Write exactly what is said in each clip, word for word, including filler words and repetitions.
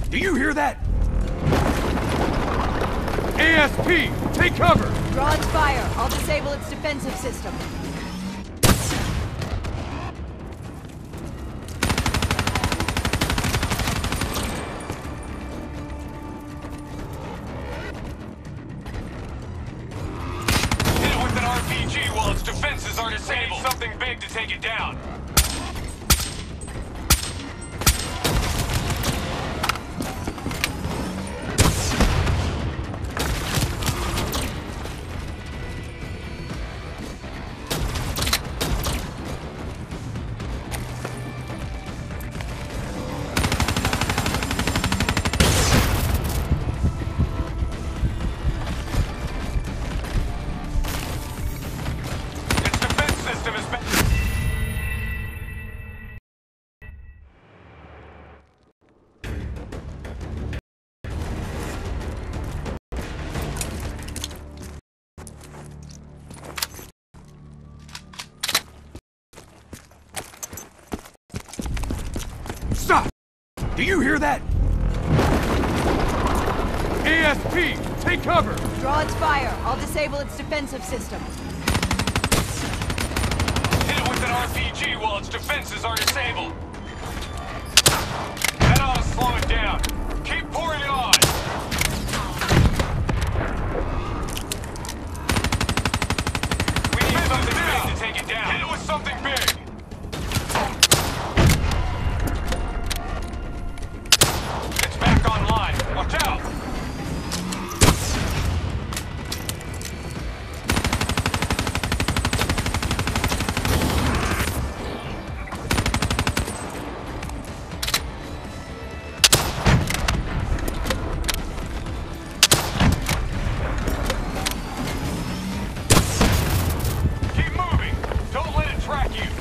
Do you hear that? A S P, take cover! Draw its fire. I'll disable its defensive system. Hit it with an R P G while its defenses are disabled. Something big to take it down. Stop! Do you hear that? A S P, take cover! Draw its fire. I'll disable its defensive system. Hit it with an R P G while its defenses are disabled. That ought to slow it down. Keep pouring it on! We need something big to take it down. Hit it with something big! It's back online. Watch out! Keep moving! Don't let it track you!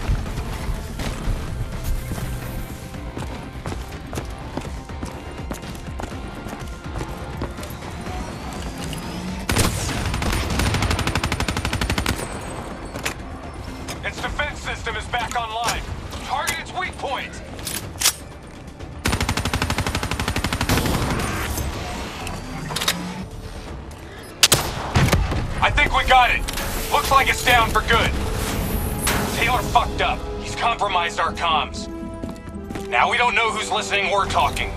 Its defense system is back online. Target its weak point! I think we got it. Looks like it's down for good. Taylor fucked up. He's compromised our comms. Now we don't know who's listening or talking.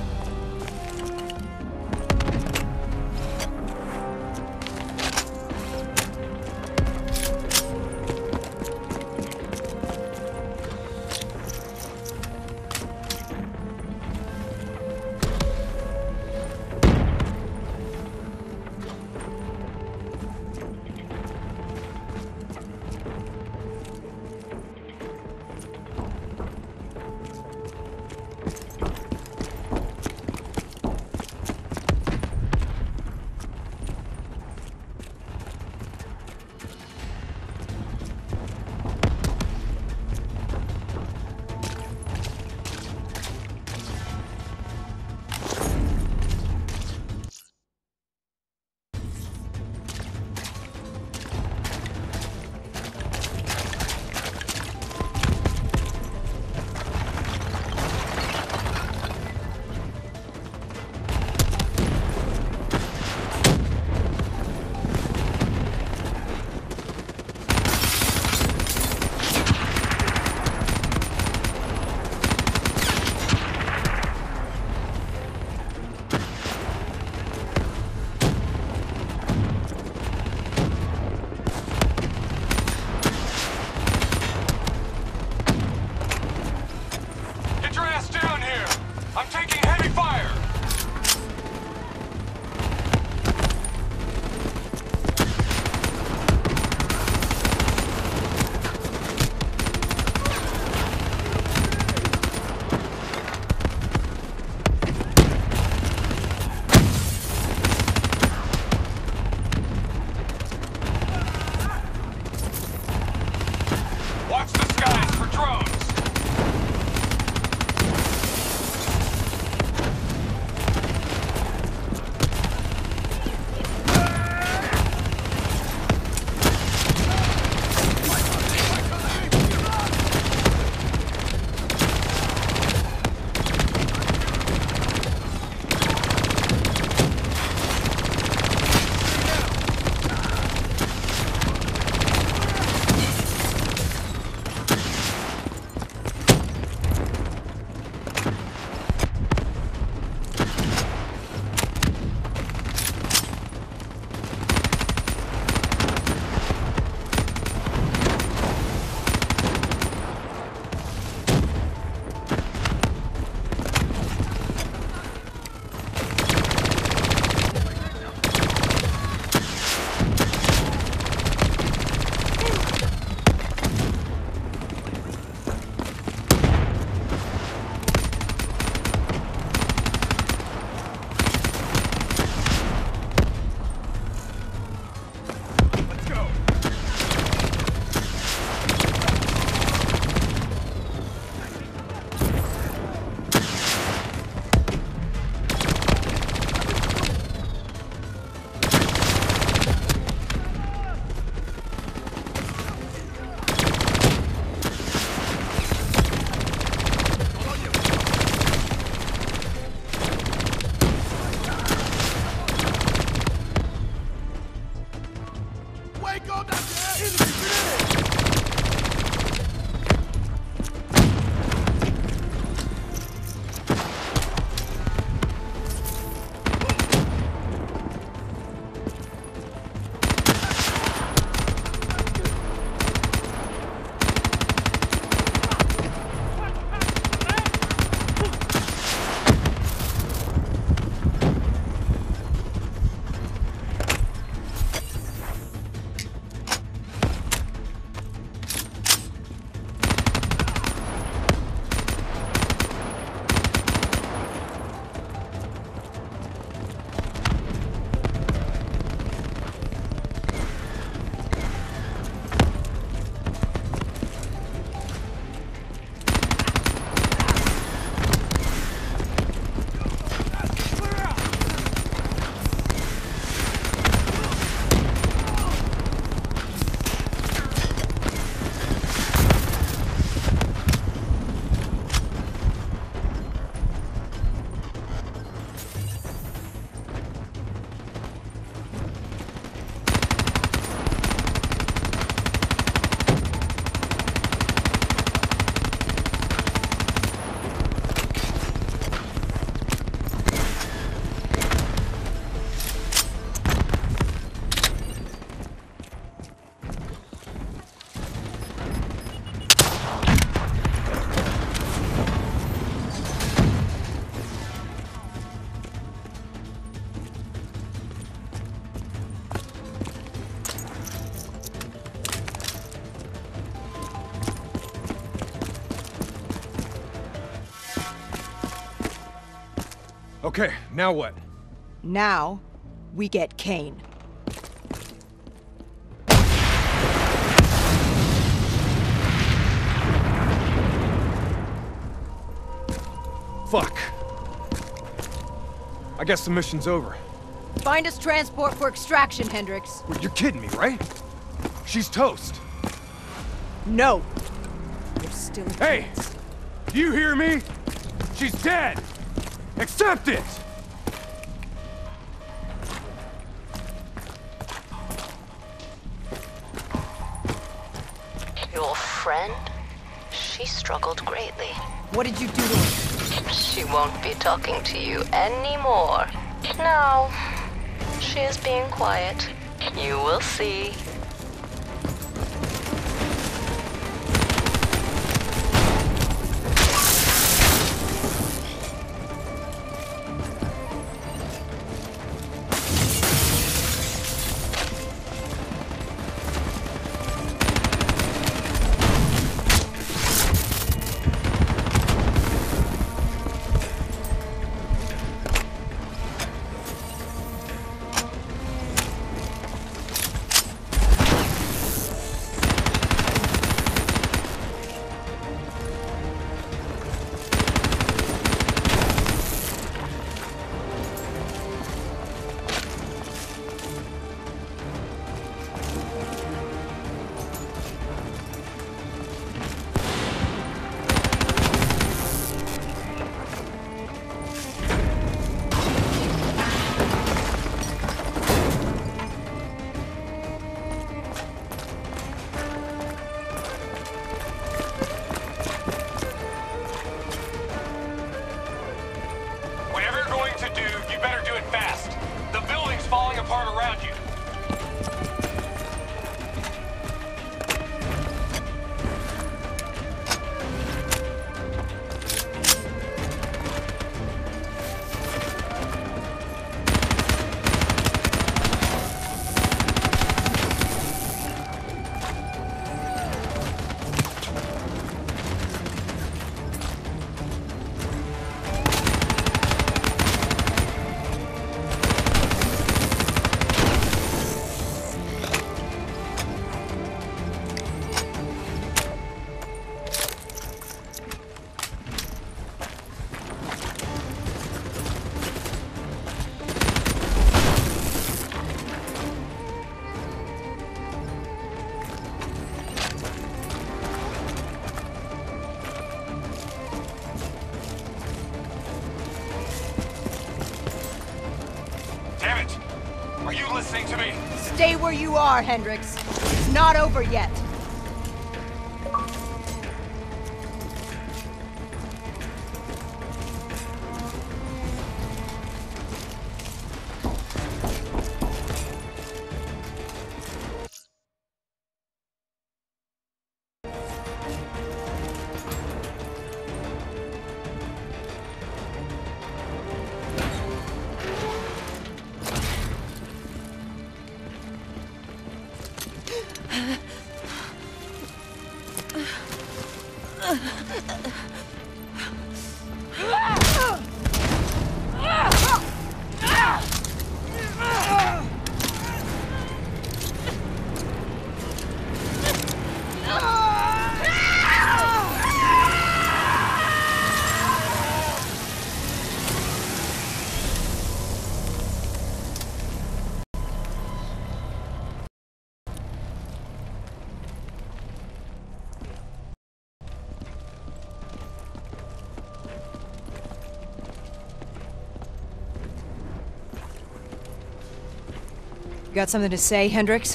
Okay, now what? Now, we get Kane. Fuck. I guess the mission's over. Find us transport for extraction, Hendricks. Wait, you're kidding me, right? She's toast. No. There's still a Hey! chance. Do you hear me? She's dead! Accept it! Your friend? She struggled greatly. What did you do to her? She won't be talking to you anymore. Now, she is being quiet. You will see. Are you listening to me? Stay where you are, Hendricks. It's not over yet. Got something to say, Hendricks?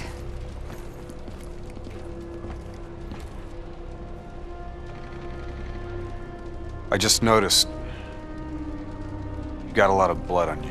I just noticed you got a lot of blood on you.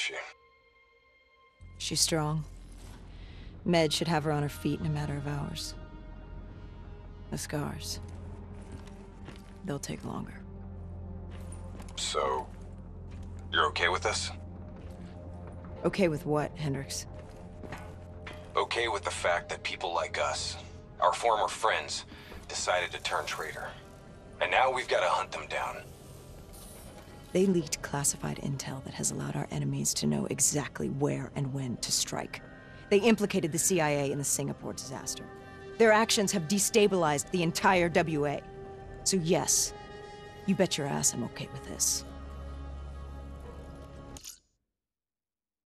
she? She's strong. Med should have her on her feet in a matter of hours. The scars. They'll take longer. So, you're okay with this? Okay with what, Hendricks? Okay with the fact that people like us, our former friends, decided to turn traitor. And now we've got to hunt them down. They leaked classified intel that has allowed our enemies to know exactly where and when to strike. They implicated the C I A in the Singapore disaster. Their actions have destabilized the entire W A. So yes, you bet your ass I'm okay with this.